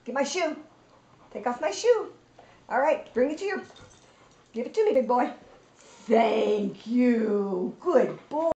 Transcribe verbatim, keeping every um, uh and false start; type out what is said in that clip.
Get my shoe. Take off my shoe. All right, bring it to your, give it to me, big boy. Thank you. Good boy.